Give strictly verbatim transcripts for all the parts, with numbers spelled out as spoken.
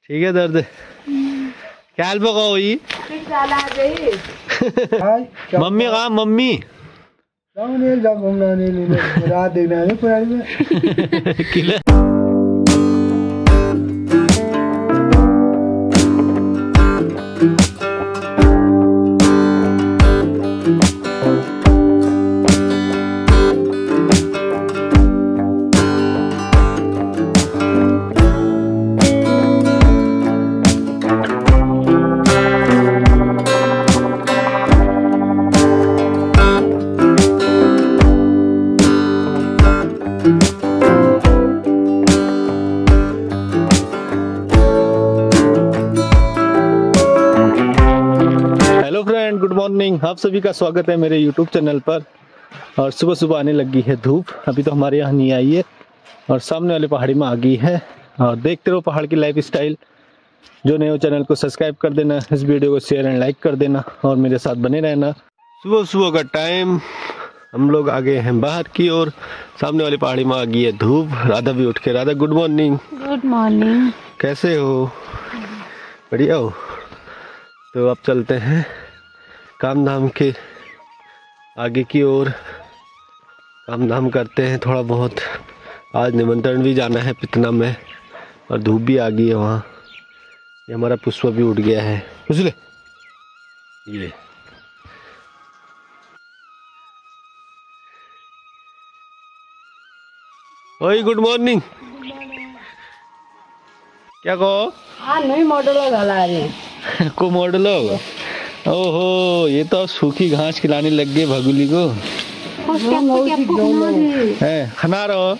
ठीक है दर्द क्या हाल पकाओ ये मम्मी कहाँ मम्मी रात देखना है पुरानी में किला गुड मॉर्निंग, आप सभी का स्वागत है मेरे यूट्यूब चैनल पर। और सुबह सुबह आने लगी है धूप, अभी तो हमारे यहाँ नहीं आई है और सामने वाले पहाड़ी में आ गई है। और देखते रहो पहाड़ की लाइफ स्टाइल। जो नए हो चैनल को सब्सक्राइब कर देना, इस वीडियो को शेयर एंड लाइक कर देना और मेरे साथ बने रहना। सुबह सुबह का टाइम हम लोग आ गए हैं बाहर की ओर, सामने वाली पहाड़ी में आ गई है धूप। राधा भी उठ के, Radha good morning. Good morning, कैसे हो? बढ़िया हो? तो अब चलते हैं काम धाम के आगे की ओर, काम धाम करते हैं थोड़ा बहुत। आज निमंत्रण भी जाना है पितना में और धूप भी आ गई है वहाँ। ये हमारा पुष्पा भी उठ गया है। ले ये ओए गुड मॉर्निंग। क्या कहो? हाँ नहीं मॉडल गला रहे को मॉडल होगा। ओहो, ये तो सूखी घास खिलाने लग गए भगुली को। है खाना रहो।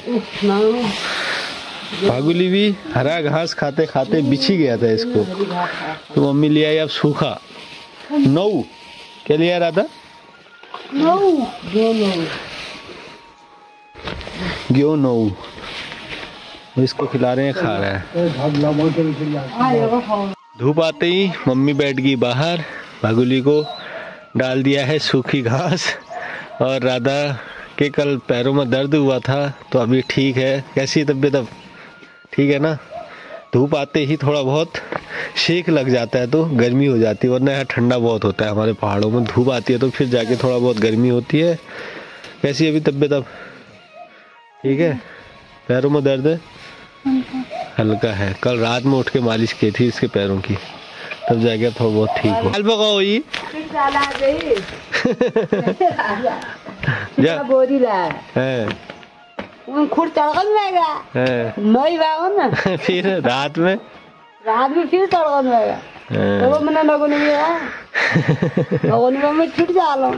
भगुली भी हरा घास खाते खाते बिछी गया था इसको, तो मम्मी ले आई अब सूखा नौ। क्या लिया रहा था? गेहूं नौ, इसको खिला रहे हैं, खा रहा है। धूप आते ही मम्मी बैठ गई बाहर, भागुली को डाल दिया है सूखी घास। और राधा के कल पैरों में दर्द हुआ था तो अभी ठीक है। कैसी तबीयत अब? ठीक है ना? धूप आते ही थोड़ा बहुत शेक लग जाता है तो गर्मी हो जाती है, वरना यहाँ ठंडा बहुत होता है हमारे पहाड़ों में। धूप आती है तो फिर जाके थोड़ा बहुत गर्मी होती है। कैसी अभी तबीयत अब? ठीक है? पैरों में दर्द है? हल्का है। कल रात में उठ के मालिश की थी इसके पैरों की, तब जाके थोड़ा बहुत ठीक हो। हाल पकाओ ये जा बोरी ला है उन खुद तड़कन मेगा है नहीं बावन ना फिर रात में रात में फिर तड़कन मेगा तो मैंने लोगों ने ये लोगों ने मैं छूट जालो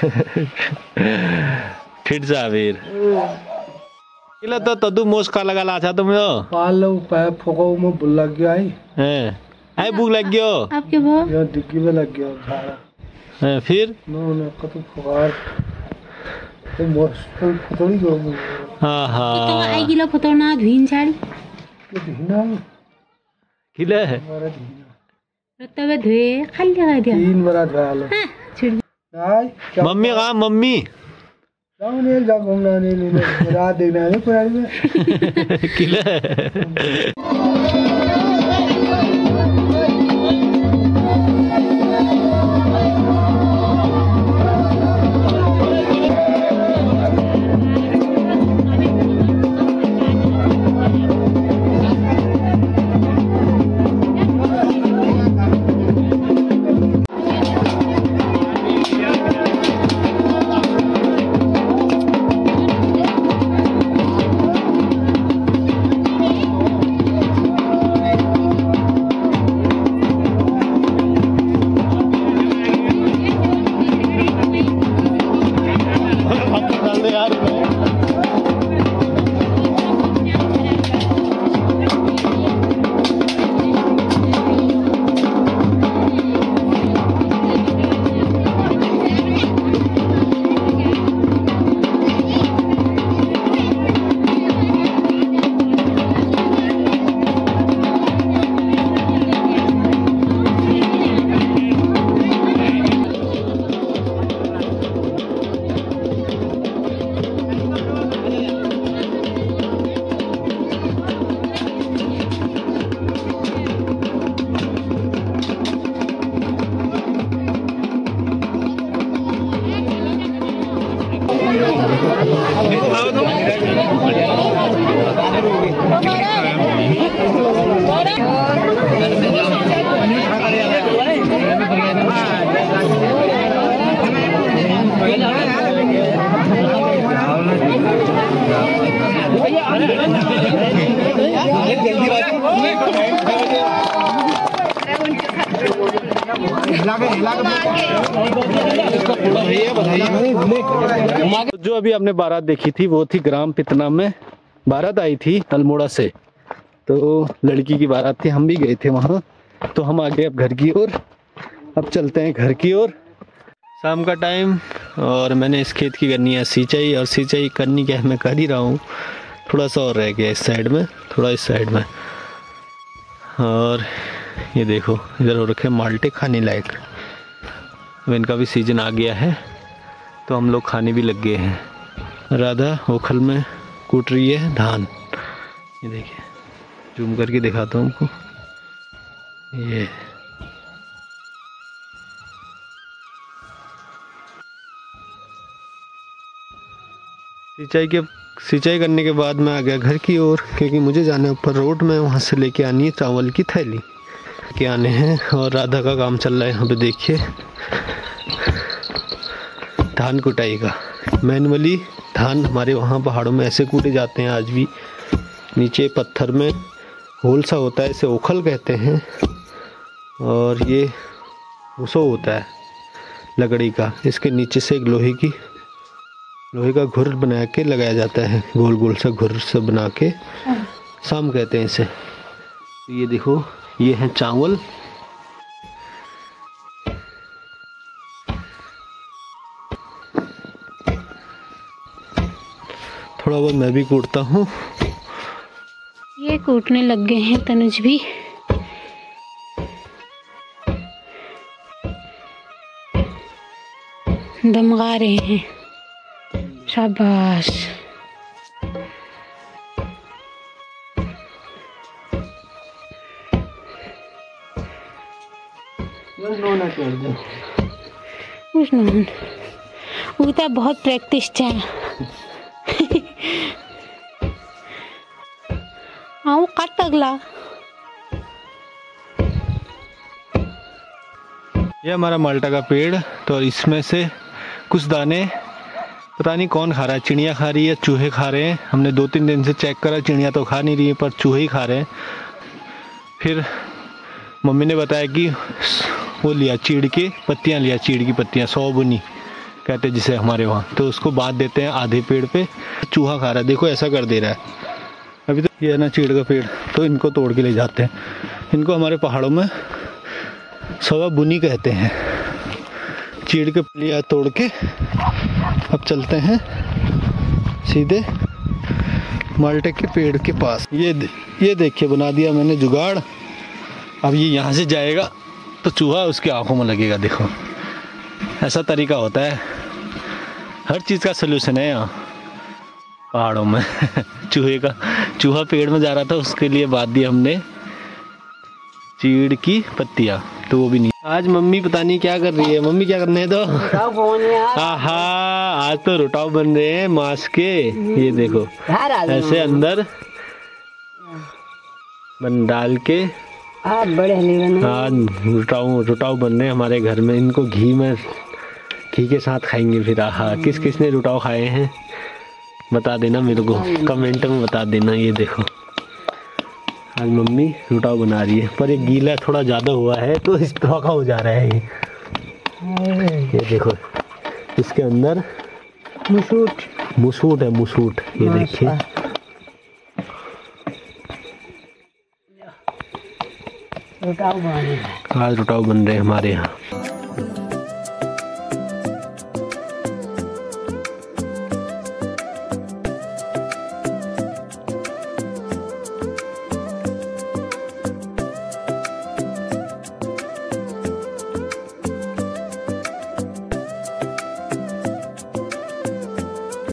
फिर जा फिर किला तो तदु मोस का लगा ला था तुम यो पालो पै फोको में बुल लग गया है हैं आई भूख लग गयो आपके वो ये डिग्गी में लग गया सारा हैं। फिर नो नो कतो फुकार तो मोस थोड़ी जो हां हां तो आई किलो फतोना धुइन छाड़ी ये धीना किला है मारा धीना तबे धुए खाली लगा दिया तीन बार धुआ लो छुड़ आई मम्मी कहाँ मम्मी? सामने जा घूमना नहीं रात देखना है पुरानी में किला जो अभी आपने बारात देखी थी वो थी ग्राम पितना में। बारात आई थी अल्मोड़ा से, तो लड़की की बारात थी, हम भी गए थे वहाँ। तो हम आ गए अब घर की ओर। अब चलते हैं घर की ओर। शाम का टाइम, और मैंने इस खेत की करनी है सिंचाई, और सिंचाई करनी क्या है मैं कर ही रहा हूँ। थोड़ा सा और रह गया इस साइड में, थोड़ा इस साइड में। और ये देखो इधर हो रखे माल्टे खाने लायक। अब इनका भी सीजन आ गया है तो हम लोग खाने भी लग गए हैं। राधा ओखल में कूट रही है धान। ये देखिए, जूम करके दिखाता हूँ आपको। ये सिंचाई के सिंचाई करने के बाद मैं आ गया घर की ओर, क्योंकि मुझे जाना है ऊपर रोड में, वहाँ से लेके आनी है चावल की थैली के आने हैं। और राधा का काम चल रहा है यहाँ पे, देखिए धान कुटाई का। मैनुअली धान हमारे वहाँ पहाड़ों में ऐसे कूटे जाते हैं आज भी। नीचे पत्थर में होल सा होता है, इसे ओखल कहते हैं। और ये भूसो होता है लकड़ी का, इसके नीचे से एक लोहे की लोहे का घुर बना के लगाया जाता है, गोल गोल सा घुर से बना के, साम कहते हैं इसे। ये देखो ये है चावल। थोड़ा बहुत मैं भी कूटता हूँ। ये कूटने लग गए हैं तनुज भी। दमगा रहे हैं, शाबाश। कुछ नहीं, वो तो बहुत प्रैक्टिस है। आओ काट अगला। ये हमारा माल्टा का पेड़, तो इसमें से कुछ दाने पता नहीं कौन खा रहा है, चिड़िया खा रही है, चूहे खा रहे हैं। हमने दो तीन दिन से चेक करा, चिड़िया तो खा नहीं रही है पर चूहे ही खा रहे हैं। फिर मम्मी ने बताया कि वो लिया चीड़ के पत्तियां, लिया चीड़ की पत्तियां, सौ बुनी कहते हैं जिसे हमारे वहाँ, तो उसको बांध देते हैं आधे पेड़ पे। चूहा खा रहा है, देखो ऐसा कर दे रहा है। अभी तो ये है ना चीड़ का पेड़, तो इनको तोड़ के ले जाते हैं। इनको हमारे पहाड़ों में सवा बुनी कहते हैं। चीड़ के लिया तोड़ के अब चलते हैं सीधे माल्टे के पेड़ के पास। ये ये देखिए बना दिया मैंने जुगाड़। अब ये यहाँ से जाएगा तो चूहा उसकी आंखों में लगेगा। देखो ऐसा तरीका होता है, हर चीज़ का सलूशन है यहाँ पहाड़ों में। चूहे का चूहा पेड़ में जा रहा था, उसके लिए बांध दिया हमने चीड़ की पत्तियाँ, तो वो भी नहीं। आज मम्मी पता नहीं क्या कर रही है। मम्मी क्या करने दो। आहा, आज तो रोटाव बन रहे हैं मांस के। ये देखो ऐसे अंदर बन डाल के हाँ बड़े हाँ रोटाव रोटाव बन रहे हैं हमारे घर में। इनको घी में घी के साथ खाएंगे फिर। आहा, किस किस ने रोटाव खाए हैं बता देना मेरे को, कमेंट में बता देना। ये देखो आज मम्मी रोटाव बना रही है, पर ये गीला थोड़ा ज़्यादा हुआ है तो इस तरह का हो जा रहा है। ये ये देखो इसके अंदर मुसूट मुसूट है, मुसूट। ये देखिए रोटाव बन रहा है। आज रोटाव बन रहे हैं हमारे यहाँ।